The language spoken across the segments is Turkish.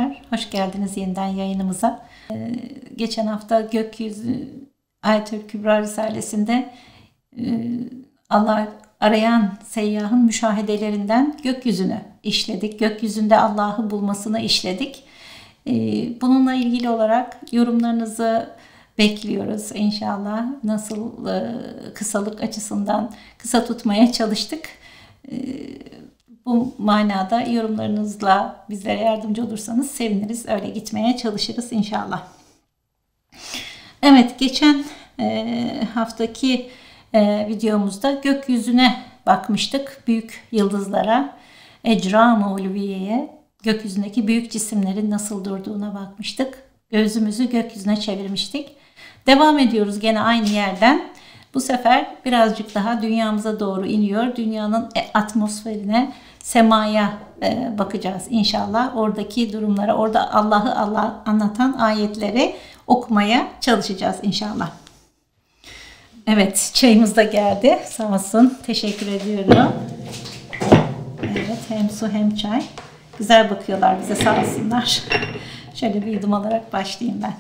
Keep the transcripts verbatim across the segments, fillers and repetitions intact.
tekrar. Hoş geldiniz yeniden yayınımıza. Ee, geçen hafta Gökyüzü Ayetül Kübra Risalesi'nde e, Allah arayan seyyahın müşahedelerinden gökyüzünü işledik. Gökyüzünde Allah'ı bulmasını işledik. Ee, bununla ilgili olarak yorumlarınızı bekliyoruz inşallah. Nasıl e, kısalık açısından kısa tutmaya çalıştık. E, bu manada yorumlarınızla bizlere yardımcı olursanız seviniriz. Öyle gitmeye çalışırız inşallah. Evet, geçen e, haftaki e, videomuzda gökyüzüne bakmıştık. Büyük yıldızlara, Ecram-ı Ulviye'ye, gökyüzündeki büyük cisimlerin nasıl durduğuna bakmıştık. Gözümüzü gökyüzüne çevirmiştik. Devam ediyoruz gene aynı yerden. Bu sefer birazcık daha dünyamıza doğru iniyor. Dünyanın atmosferine, semaya bakacağız inşallah. Oradaki durumlara, orada Allah'ı Allah anlatan ayetleri okumaya çalışacağız inşallah. Evet, çayımız da geldi. Sağ olsun. Teşekkür ediyorum. Evet, hem su hem çay. Güzel bakıyorlar bize, sağ olsunlar. Şöyle bir yudum alarak başlayayım ben.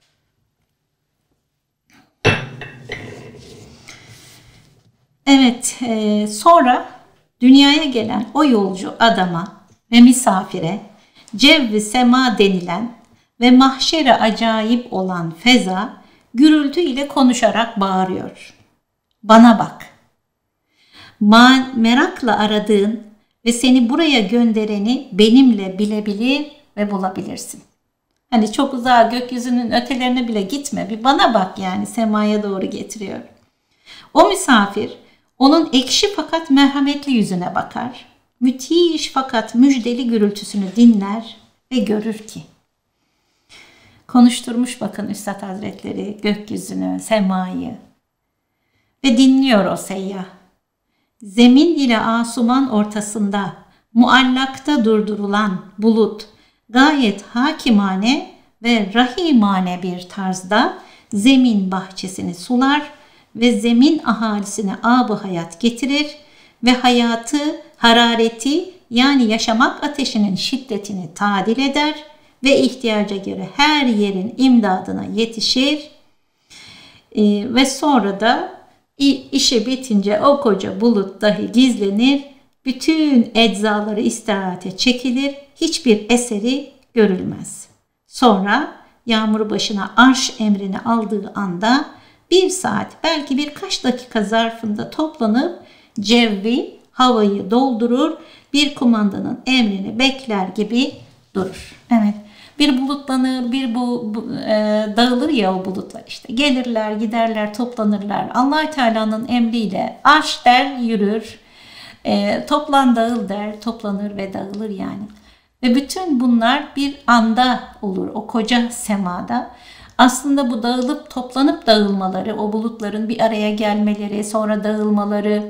Evet, e, sonra dünyaya gelen o yolcu adama ve misafire cevv-i sema denilen ve mahşere acayip olan feza gürültü ile konuşarak bağırıyor. Bana bak. Ma- merakla aradığın ve seni buraya göndereni benimle bilebilir ve bulabilirsin. Hani çok uzağa, gökyüzünün ötelerine bile gitme. Bir bana bak, yani semaya doğru getiriyor. O misafir onun ekşi fakat merhametli yüzüne bakar. Müthiş fakat müjdeli gürültüsünü dinler ve görür ki. Konuşturmuş bakın Üstad Hazretleri gökyüzünü, semayı. Ve dinliyor o seyyah. Zemin ile asuman ortasında muallakta durdurulan bulut gayet hakimane ve rahimane bir tarzda zemin bahçesini sular ve zemin ahalisine ab-ı hayat getirir ve hayatı, harareti, yani yaşamak ateşinin şiddetini tadil eder ve ihtiyaca göre her yerin imdadına yetişir. Ee, ve sonra da işi bitince o koca bulut dahi gizlenir, bütün eczaları istirahate çekilir, hiçbir eseri görülmez. Sonra yağmur başına arş emrini aldığı anda bir saat, belki birkaç dakika zarfında toplanıp cevvi, havayı doldurur, bir kumandanın emrini bekler gibi durur. Evet, bir bulutlanır, bir bu, bu e, dağılır ya o bulutlar işte. Gelirler, giderler, toplanırlar. Allah Teala'nın emriyle arş der, yürür. E, toplan dağıl der, toplanır ve dağılır yani. Ve bütün bunlar bir anda olur o koca semada. Aslında bu dağılıp toplanıp dağılmaları, o bulutların bir araya gelmeleri, sonra dağılmaları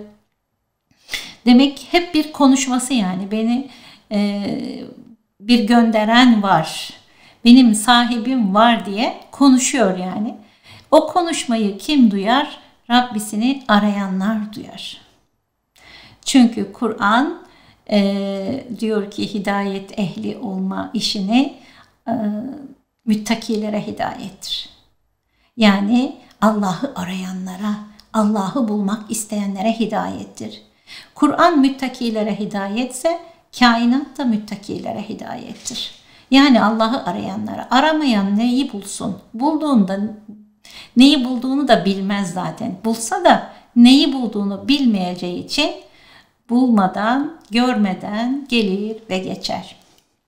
demek hep bir konuşması yani. Beni e, bir gönderen var, benim sahibim var diye konuşuyor yani. O konuşmayı kim duyar? Rabbisini arayanlar duyar. Çünkü Kur'an e, diyor ki hidayet ehli olma işini e, müttakilere hidayettir. Yani Allah'ı arayanlara, Allah'ı bulmak isteyenlere hidayettir. Kur'an müttakilere hidayetse, kainat da müttakilere hidayettir. Yani Allah'ı arayanlara, aramayan neyi bulsun? Bulduğunda neyi bulduğunu da bilmez zaten. Bulsa da neyi bulduğunu bilmeyeceği için bulmadan, görmeden gelir ve geçer.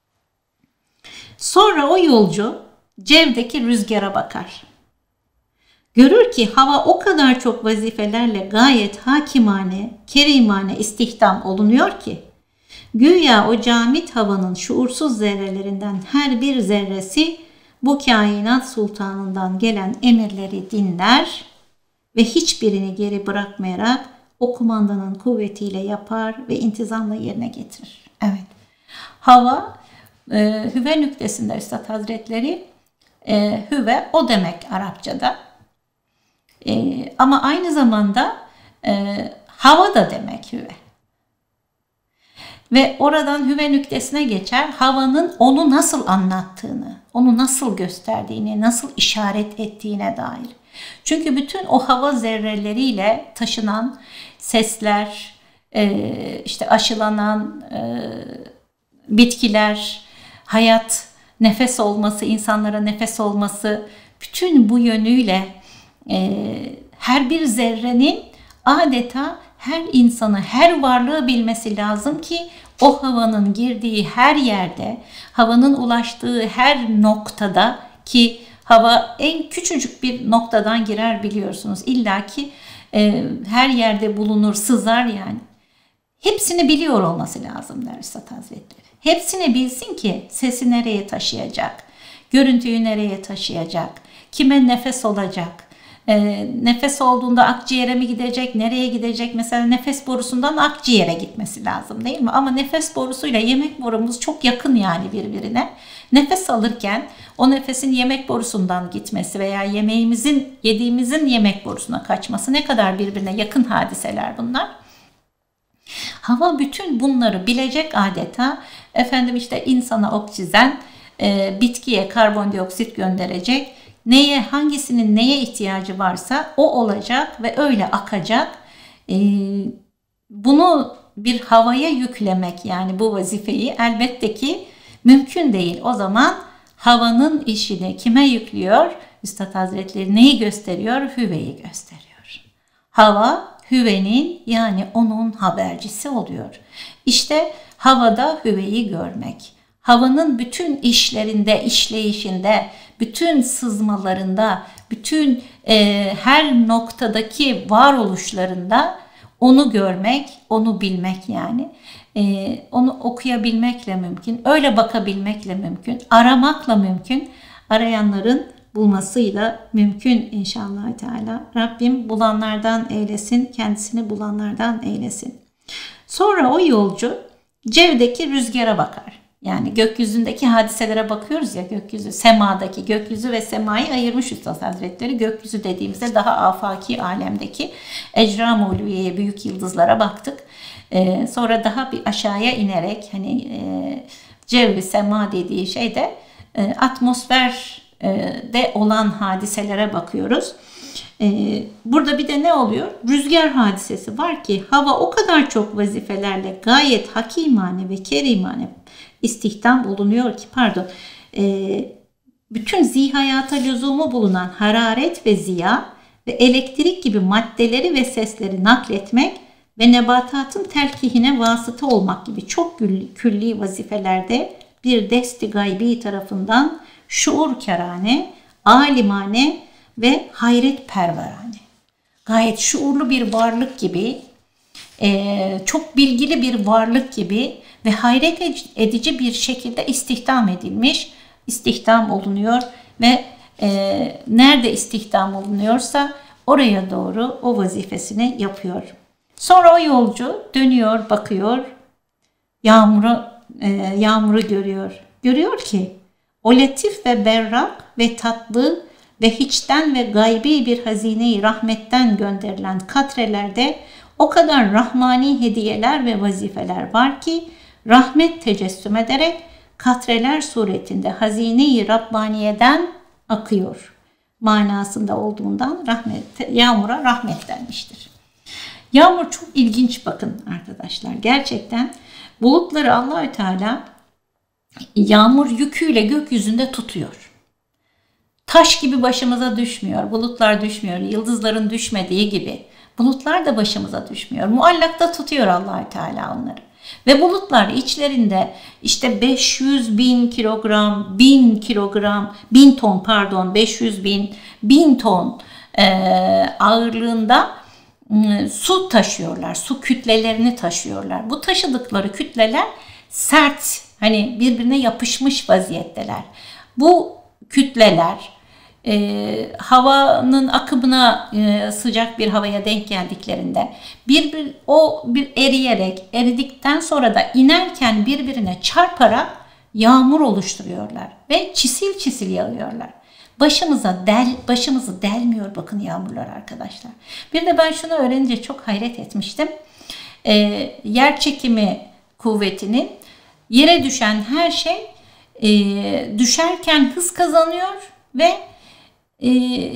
Sonra o yolcu cevdeki rüzgara bakar. Görür ki hava o kadar çok vazifelerle gayet hakimane, kerimane istihdam olunuyor ki, güya o camit havanın şuursuz zerrelerinden her bir zerresi bu kainat sultanından gelen emirleri dinler ve hiçbirini geri bırakmayarak o kumandanın kuvvetiyle yapar ve intizamla yerine getirir. Evet. Hava e, hüve nüktesinde Üstad Hazretleri e, hüve o demek Arapçada. E, ama aynı zamanda e, hava da demek hüve. Ve oradan hüve nüktesine geçer, havanın onu nasıl anlattığını, onu nasıl gösterdiğini, nasıl işaret ettiğine dair. Çünkü bütün o hava zerreleriyle taşınan sesler, işte aşılanan bitkiler, hayat, nefes olması, insanlara nefes olması, bütün bu yönüyle her bir zerrenin adeta her insanı, her varlığı bilmesi lazım ki o havanın girdiği her yerde, havanın ulaştığı her noktada, ki hava en küçücük bir noktadan girer biliyorsunuz. İlla ki e, her yerde bulunur, sızar yani. Hepsini biliyor olması lazım der Üstad Hazretleri. Hepsini bilsin ki sesi nereye taşıyacak, görüntüyü nereye taşıyacak, kime nefes olacak. E, nefes olduğunda akciğere mi gidecek, nereye gidecek? Mesela nefes borusundan akciğere gitmesi lazım değil mi? Ama nefes borusuyla yemek borumuz çok yakın yani birbirine. Nefes alırken o nefesin yemek borusundan gitmesi veya yemeğimizin, yediğimizin yemek borusuna kaçması ne kadar birbirine yakın hadiseler bunlar. Hava bütün bunları bilecek adeta. Efendim işte insana oksijen, e, bitkiye karbondioksit gönderecek. Neye, hangisinin neye ihtiyacı varsa o olacak ve öyle akacak. Ee, bunu bir havaya yüklemek, yani bu vazifeyi elbette ki mümkün değil. O zaman havanın işini kime yüklüyor? Üstad Hazretleri neyi gösteriyor? Hüveyi gösteriyor. Hava hüvenin, yani onun habercisi oluyor. İşte havada hüveyi görmek. Havanın bütün işlerinde, işleyişinde, bütün sızmalarında, bütün e, her noktadaki varoluşlarında onu görmek, onu bilmek yani. E, onu okuyabilmekle mümkün, öyle bakabilmekle mümkün, aramakla mümkün, arayanların bulmasıyla mümkün inşallah Teala. Rabbim bulanlardan eylesin, kendisini bulanlardan eylesin. Sonra o yolcu cevdeki rüzgara bakar. Yani gökyüzündeki hadiselere bakıyoruz ya, gökyüzü, semadaki gökyüzü ve semayı ayırmış Üstad Hazretleri. Gökyüzü dediğimizde daha afaki alemdeki ecra-ı ulviyeye, büyük yıldızlara baktık. Ee, sonra daha bir aşağıya inerek hani e, cevvi sema dediği şeyde e, atmosferde olan hadiselere bakıyoruz. Ee, burada bir de ne oluyor? Rüzgar hadisesi var ki hava o kadar çok vazifelerle gayet hakimane ve kerimane istihdam bulunuyor ki pardon e, bütün zihayata lüzumu bulunan hararet ve ziya ve elektrik gibi maddeleri ve sesleri nakletmek ve nebatatın telkihine vasıta olmak gibi çok külli vazifelerde bir desti gaybi tarafından şuurkârane, alimane ve hayretperverane, gayet şuurlu bir varlık gibi, e, çok bilgili bir varlık gibi ve hayret edici bir şekilde istihdam edilmiş, istihdam olunuyor ve e, nerede istihdam olunuyorsa oraya doğru o vazifesini yapıyor. Sonra o yolcu dönüyor, bakıyor, yağmuru, e, yağmuru görüyor. Görüyor ki o latif ve berrak ve tatlı ve hiçten ve gaybi bir hazine-i rahmetten gönderilen katrelerde o kadar rahmani hediyeler ve vazifeler var ki rahmet tecessüm ederek katreler suretinde hazine-i Rabbaniye'den akıyor manasında olduğundan rahmet, yağmura rahmet denmiştir. Yağmur çok ilginç, bakın arkadaşlar, gerçekten bulutları Allahü Teala yağmur yüküyle gökyüzünde tutuyor. Taş gibi başımıza düşmüyor, bulutlar düşmüyor, yıldızların düşmediği gibi bulutlar da başımıza düşmüyor. Muallakta tutuyor Allahü Teala onları. Ve bulutlar içlerinde işte beş yüz bin kilogram, bin kilogram, bin ton pardon, beş yüz bin, bin ton e, ağırlığında e, su taşıyorlar, su kütlelerini taşıyorlar. Bu taşıdıkları kütleler sert, hani birbirine yapışmış vaziyetteler. Bu kütleler e, havanın akımına e, sıcak bir havaya denk geldiklerinde bir, bir o bir eriyerek, eridikten sonra da inerken birbirine çarparak yağmur oluşturuyorlar ve çisil çisil yağıyorlar. Başımıza del, başımızı delmiyor bakın yağmurlar arkadaşlar. Bir de ben şunu öğrenince çok hayret etmiştim. E, yer çekimi kuvvetinin yere düşen her şey e, düşerken hız kazanıyor ve e,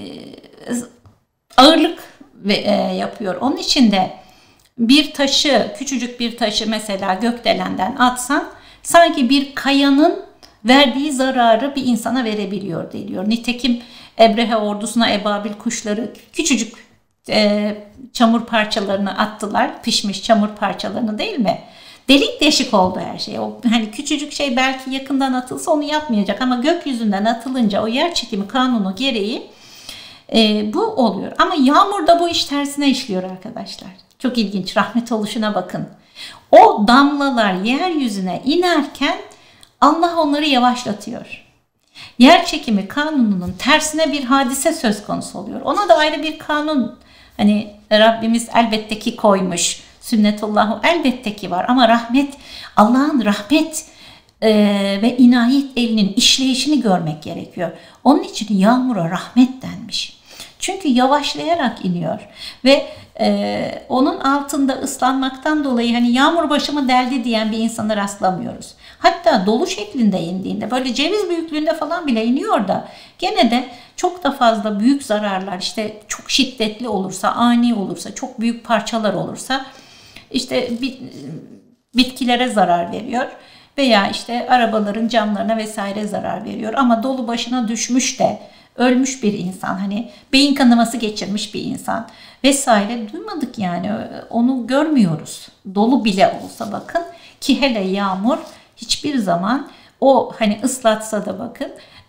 ağırlık ve, e, yapıyor. Onun için de bir taşı, küçücük bir taşı mesela gökdelenden atsan sanki bir kayanın verdiği zararı bir insana verebiliyor deniyor. Nitekim Ebrehe ordusuna ebabil kuşları küçücük e, çamur parçalarını attılar. Pişmiş çamur parçalarını, değil mi? Delik deşik oldu her şey. O hani küçücük şey belki yakından atılsa onu yapmayacak ama gökyüzünden atılınca o yer çekimi kanunu gereği e, bu oluyor. Ama yağmurda bu iş tersine işliyor arkadaşlar. Çok ilginç. Rahmet oluşuna bakın. O damlalar yeryüzüne inerken Allah onları yavaşlatıyor. Yer çekimi kanununun tersine bir hadise söz konusu oluyor. Ona da ayrı bir kanun hani Rabbimiz elbette ki koymuş. Sünnetullahu elbette ki var ama rahmet, Allah'ın rahmet e, ve inayet elinin işleyişini görmek gerekiyor. Onun için yağmura rahmet denmiş. Çünkü yavaşlayarak iniyor ve e, onun altında ıslanmaktan dolayı hani yağmur başımı deldi diyen bir insana rastlamıyoruz. Hatta dolu şeklinde indiğinde böyle ceviz büyüklüğünde falan bile iniyor da gene de çok da fazla büyük zararlar, işte çok şiddetli olursa, ani olursa, çok büyük parçalar olursa işte bitkilere zarar veriyor veya işte arabaların camlarına vesaire zarar veriyor. Ama dolu başına düşmüş de ölmüş bir insan, hani beyin kanaması geçirmiş bir insan vesaire duymadık yani, onu görmüyoruz. Dolu bile olsa bakın ki hele yağmur hiçbir zaman o hani ıslatsa da bakın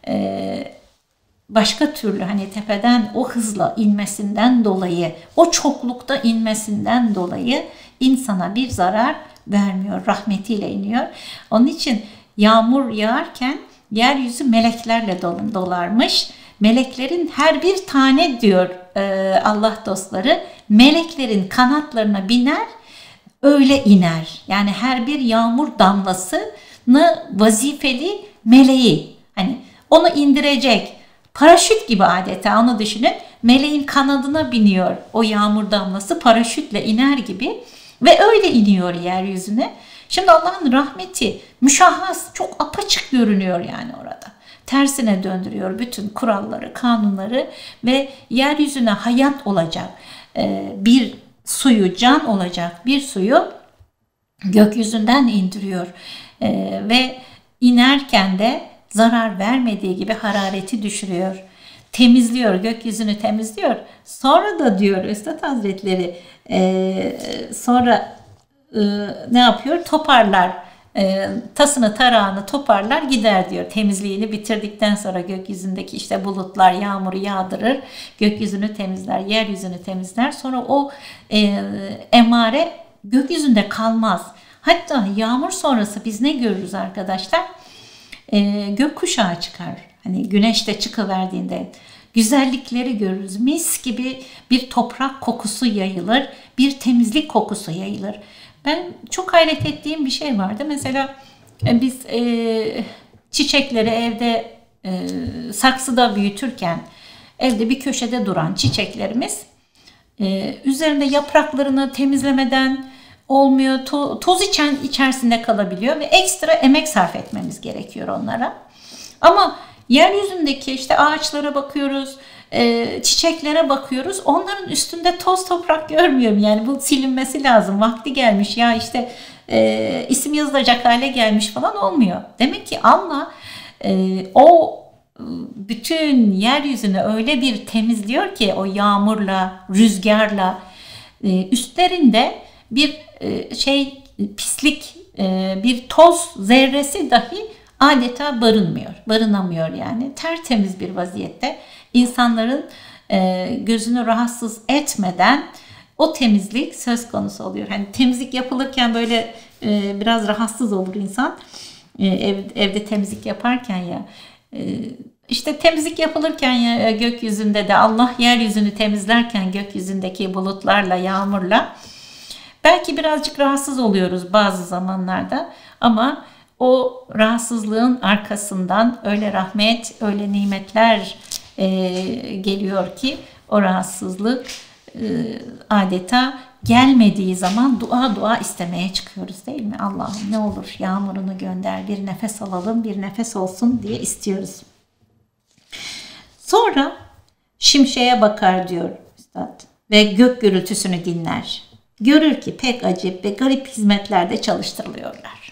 başka türlü hani tepeden o hızla inmesinden dolayı, o çoklukta inmesinden dolayı insana bir zarar vermiyor. Rahmetiyle iniyor. Onun için yağmur yağarken yeryüzü meleklerle dolarmış. Meleklerin her bir tane diyor Allah dostları, meleklerin kanatlarına biner, öyle iner. Yani her bir yağmur damlasını vazifeli meleği, hani onu indirecek paraşüt gibi adeta, onu düşünün. Meleğin kanadına biniyor o yağmur damlası, paraşütle iner gibi ve öyle iniyor yeryüzüne. Şimdi Allah'ın rahmeti müşahhas, çok apaçık görünüyor yani orada. Tersine döndürüyor bütün kuralları, kanunları ve yeryüzüne hayat olacak bir suyu, can olacak bir suyu gökyüzünden indiriyor. Ve inerken de zarar vermediği gibi harareti düşürüyor. Temizliyor, gökyüzünü temizliyor. Sonra da diyor Üstad Hazretleri e, sonra e, ne yapıyor? Toparlar. E, tasını tarağını toparlar gider diyor. Temizliğini bitirdikten sonra gökyüzündeki işte bulutlar yağmuru yağdırır. Gökyüzünü temizler, yeryüzünü temizler. Sonra o e, emare gökyüzünde kalmaz. Hatta yağmur sonrası biz ne görürüz arkadaşlar? E, gökkuşağı çıkar. Hani güneş de çıkıverdiğinde güzellikleri görürüz. Mis gibi bir toprak kokusu yayılır. Bir temizlik kokusu yayılır. Ben çok hayret ettiğim bir şey vardı. Mesela biz e, çiçekleri evde e, saksıda büyütürken evde bir köşede duran çiçeklerimiz e, üzerinde yapraklarını temizlemeden olmuyor. To- toz içen içerisinde kalabiliyor ve ekstra emek sarf etmemiz gerekiyor onlara. Ama yeryüzündeki işte ağaçlara bakıyoruz, e, çiçeklere bakıyoruz. Onların üstünde toz toprak görmüyorum. Yani bu silinmesi lazım. Vakti gelmiş ya işte e, isim yazılacak hale gelmiş falan olmuyor. Demek ki Allah e, o bütün yeryüzünü öyle bir temizliyor ki o yağmurla, rüzgarla e, üstlerinde bir e, şey pislik, e, bir toz zerresi dahi adeta barınmıyor, barınamıyor yani. Tertemiz bir vaziyette insanların e, gözünü rahatsız etmeden o temizlik söz konusu oluyor. Hani temizlik yapılırken böyle e, biraz rahatsız olur insan. E, ev, evde temizlik yaparken ya. E, işte temizlik yapılırken ya gökyüzünde de Allah yeryüzünü temizlerken gökyüzündeki bulutlarla, yağmurla belki birazcık rahatsız oluyoruz bazı zamanlarda ama o rahatsızlığın arkasından öyle rahmet, öyle nimetler e, geliyor ki o rahatsızlık adeta gelmediği zaman dua dua istemeye çıkıyoruz değil mi? Allah'ım ne olur yağmurunu gönder, bir nefes alalım, bir nefes olsun diye istiyoruz. Sonra şimşeğe bakar diyor Üstad ve gök gürültüsünü dinler. Görür ki pek acip ve garip hizmetlerde çalıştırılıyorlar.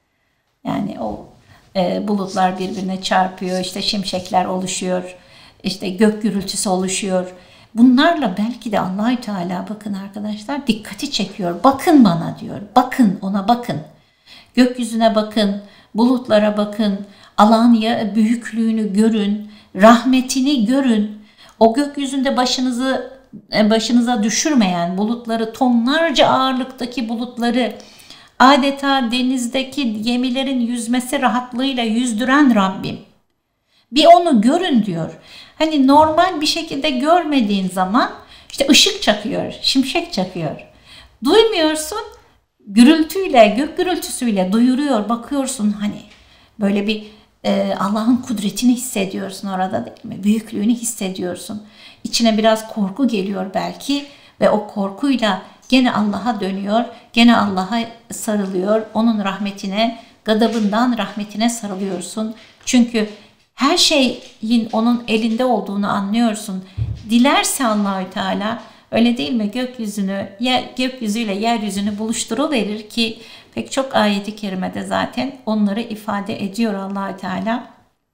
Yani o e, bulutlar birbirine çarpıyor, işte şimşekler oluşuyor, işte gök gürültüsü oluşuyor. Bunlarla belki de Allahü Teala bakın arkadaşlar dikkati çekiyor. Bakın bana diyor. Bakın ona bakın. Gökyüzüne bakın, bulutlara bakın, Allah'ın büyüklüğünü görün, rahmetini görün. O gökyüzünde başınızı başınıza düşürmeyen bulutları, tonlarca ağırlıktaki bulutları adeta denizdeki gemilerin yüzmesi rahatlığıyla yüzdüren Rabbim. Bir onu görün diyor. Hani normal bir şekilde görmediğin zaman işte ışık çakıyor, şimşek çakıyor. Duymuyorsun, gürültüyle, gök gürültüsüyle duyuruyor, bakıyorsun hani böyle bir e, Allah'ın kudretini hissediyorsun orada değil mi? Büyüklüğünü hissediyorsun. İçine biraz korku geliyor belki ve o korkuyla gene Allah'a dönüyor, gene Allah'a sarılıyor, onun rahmetine, gadabından rahmetine sarılıyorsun. Çünkü her şeyin onun elinde olduğunu anlıyorsun. Dilerse Allahü Teala öyle değil mi? Gökyüzünü, yer, gökyüzüyle yeryüzünü buluşturuverir ki pek çok ayeti kerimede zaten onları ifade ediyor Allahü Teala.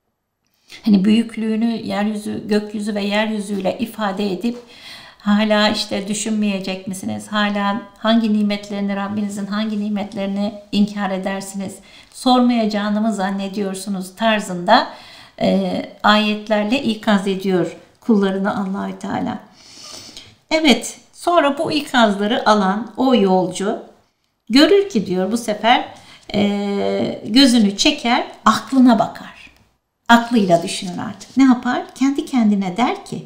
Hani büyüklüğünü yeryüzü, gökyüzü ve yeryüzüyle ifade edip hala işte düşünmeyecek misiniz? Hala hangi nimetlerini, Rabbinizin hangi nimetlerini inkar edersiniz? Sormayacağını mı zannediyorsunuz tarzında e, ayetlerle ikaz ediyor kullarını Allahü Teala. Evet, sonra bu ikazları alan o yolcu görür ki diyor bu sefer e, gözünü çeker, aklına bakar. Aklıyla düşünür artık. Ne yapar? Kendi kendine der ki,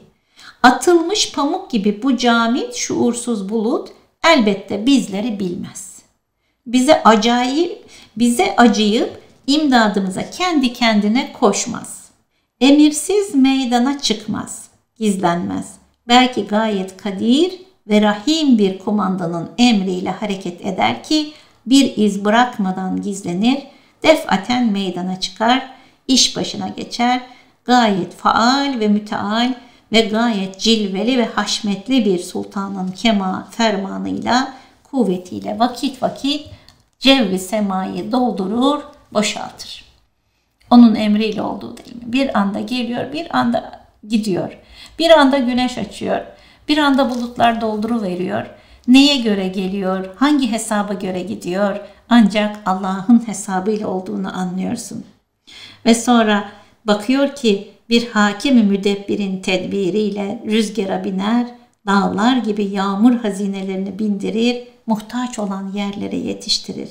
atılmış pamuk gibi bu camit şuursuz bulut elbette bizleri bilmez. Bize acayip, bize acıyıp imdadımıza kendi kendine koşmaz. Emirsiz meydana çıkmaz, gizlenmez. Belki gayet kadir ve rahim bir kumandanın emriyle hareket eder ki bir iz bırakmadan gizlenir, defaten meydana çıkar, iş başına geçer, gayet faal ve müteal ve gayet cilveli ve haşmetli bir sultanın kema fermanıyla, kuvvetiyle vakit vakit cevvi semayı doldurur, boşaltır. Onun emriyle olduğu değil mi? Bir anda geliyor, bir anda gidiyor. Bir anda güneş açıyor, bir anda bulutlar dolduruveriyor. Neye göre geliyor, hangi hesaba göre gidiyor? Ancak Allah'ın hesabıyla olduğunu anlıyorsun. Ve sonra bakıyor ki bir hakim-i müdebbirin tedbiriyle rüzgara biner, dağlar gibi yağmur hazinelerini bindirir, muhtaç olan yerlere yetiştirir.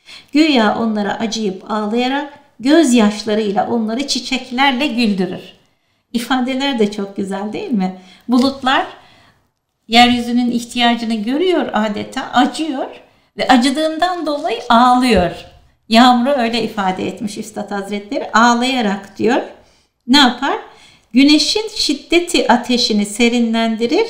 Güya onlara acıyıp ağlayarak gözyaşlarıyla onları çiçeklerle güldürür. İfadeler de çok güzel değil mi? Bulutlar yeryüzünün ihtiyacını görüyor adeta, acıyor ve acıdığından dolayı ağlıyor. Yağmur'u öyle ifade etmiş Üstad Hazretleri, ağlayarak diyor. Ne yapar? Güneşin şiddeti ateşini serinlendirir,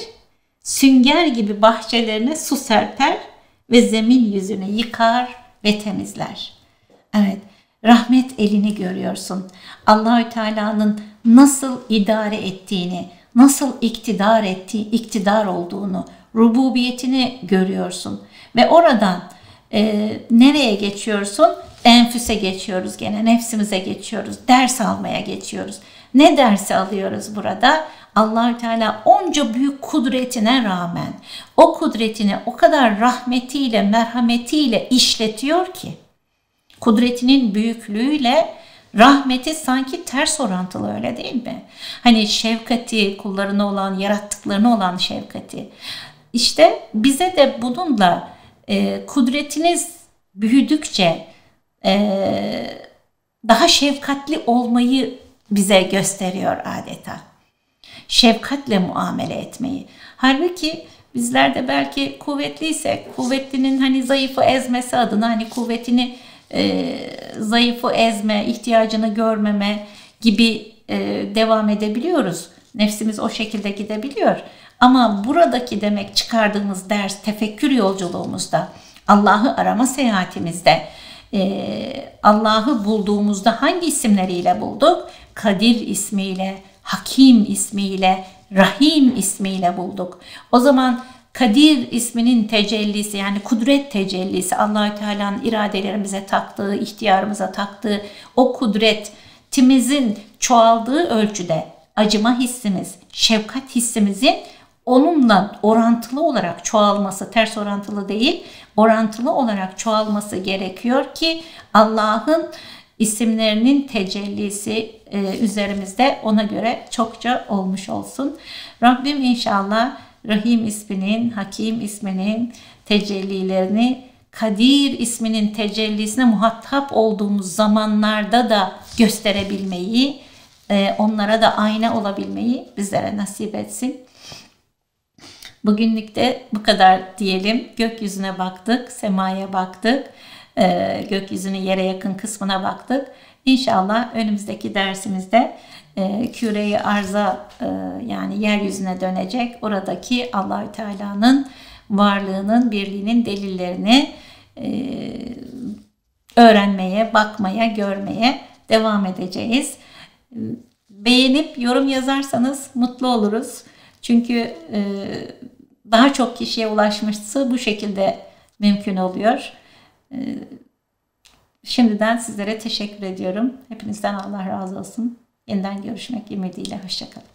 sünger gibi bahçelerine su serper ve zemin yüzünü yıkar ve temizler. Evet, rahmet elini görüyorsun. Allahü Teala'nın nasıl idare ettiğini, nasıl iktidar ettiği, iktidar olduğunu, rububiyetini görüyorsun. Ve oradan e, nereye geçiyorsun? Enfüse geçiyoruz gene, nefsimize geçiyoruz, ders almaya geçiyoruz. Ne dersi alıyoruz burada? Allahü Teala onca büyük kudretine rağmen o kudretini o kadar rahmetiyle, merhametiyle işletiyor ki, kudretinin büyüklüğüyle rahmeti sanki ters orantılı, öyle değil mi? Hani şefkati, kullarına olan, yarattıklarına olan şefkati. İşte bize de bununla e, kudretiniz büyüdükçe e, daha şefkatli olmayı bize gösteriyor adeta. Şefkatle muamele etmeyi. Halbuki bizler de belki kuvvetliysek, kuvvetlinin hani zayıfı ezmesi adına hani kuvvetini e, zayıfı ezme, ihtiyacını görmeme gibi e, devam edebiliyoruz. Nefsimiz o şekilde gidebiliyor. Ama buradaki demek çıkardığımız ders tefekkür yolculuğumuzda, Allah'ı arama seyahatimizde, Allah'ı bulduğumuzda hangi isimleriyle bulduk? Kadir ismiyle, Hakim ismiyle, Rahim ismiyle bulduk. O zaman Kadir isminin tecellisi, yani kudret tecellisi, Allah-u Teala'nın iradelerimize taktığı, ihtiyarımıza taktığı o kudretimizin çoğaldığı ölçüde acıma hissimiz, şefkat hissimizin onunla orantılı olarak çoğalması, ters orantılı değil, orantılı olarak çoğalması gerekiyor ki Allah'ın isimlerinin tecellisi e, üzerimizde ona göre çokça olmuş olsun. Rabbim inşallah Rahim isminin, Hakim isminin tecellilerini Kadir isminin tecellisine muhatap olduğumuz zamanlarda da gösterebilmeyi, e, onlara da ayna olabilmeyi bizlere nasip etsin. Bugünlük de bu kadar diyelim. Gökyüzüne baktık, semaya baktık, e, gökyüzünün yere yakın kısmına baktık. İnşallah önümüzdeki dersimizde e, küre-i arza e, yani yeryüzüne dönecek oradaki Allah-u Teala'nın varlığının, birliğinin delillerini e, öğrenmeye, bakmaya, görmeye devam edeceğiz. Beğenip yorum yazarsanız mutlu oluruz. Çünkü e, daha çok kişiye ulaşması bu şekilde mümkün oluyor. E, şimdiden sizlere teşekkür ediyorum. Hepinizden Allah razı olsun. Yeniden görüşmek ümidiyle. Hoşça kalın.